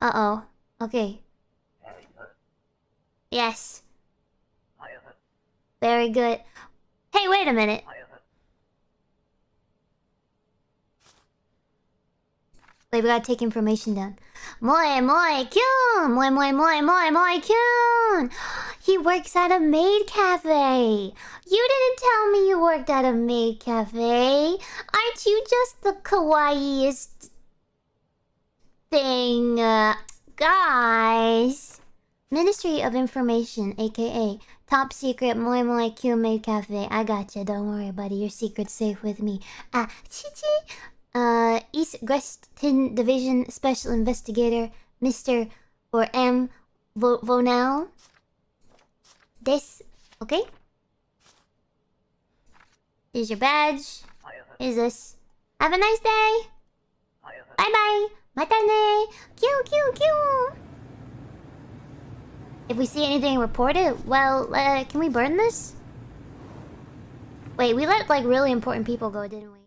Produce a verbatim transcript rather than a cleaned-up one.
Uh-oh. Okay. Yes. Very good. Hey, wait a minute. Wait, we gotta take information down. Moi moi kyun! Moi moi moi moi moi kyun! He works at a maid cafe! You didn't tell me you worked at a maid cafe! Aren't you just the kawaiiest thing? Uh, guys! Ministry of Information, aka Top Secret Moi Moi Kyun Maid Cafe. I gotcha, don't worry, buddy. Your secret's safe with me. Ah, Chichi! Uh, East Western Division Special Investigator, Mister or M. Vo Vonal. This, okay? Here's your badge. Here's this. Have a nice day. Bye bye. Mata ne. Kyu kyu kyu. If we see anything, report it. Well, uh, can we burn this? Wait, we let like really important people go, didn't we?